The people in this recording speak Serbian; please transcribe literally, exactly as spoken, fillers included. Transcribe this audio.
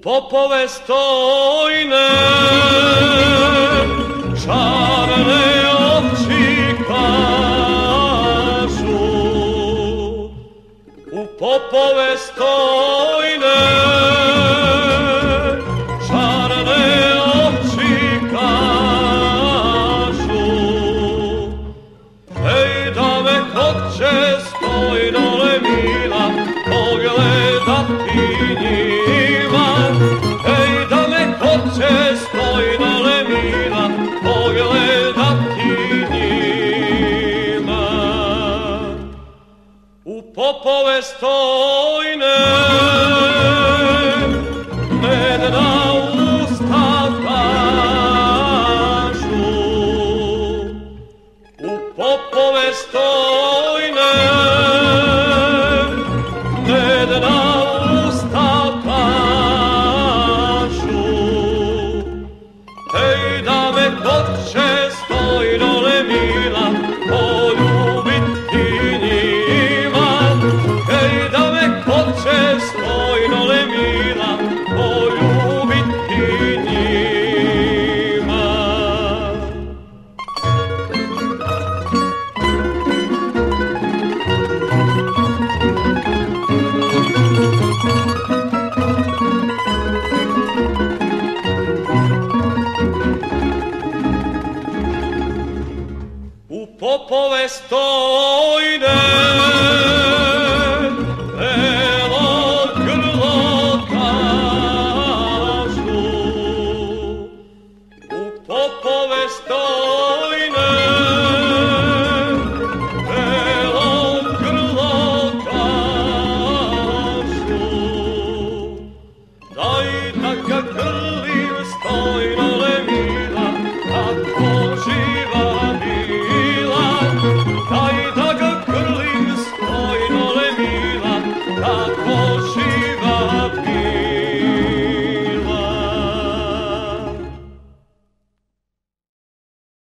popove stojne, čarne oči kažu, u popove stojne, čarne oči kažu, ej da me hoće stojnole mila pogledati njima, ej da me hoće stojnole mila pogledati njima. U popove stojne medna usta kažu, u popove stojne medna usta kažu, ej da me hoće stojnole mila poljubiti njima, ej da me hoće stojnole mila poljubiti njima. U popove stojne belo grlo kažu, u popove stojne belo grlo kažu, daj da ga grlim stojno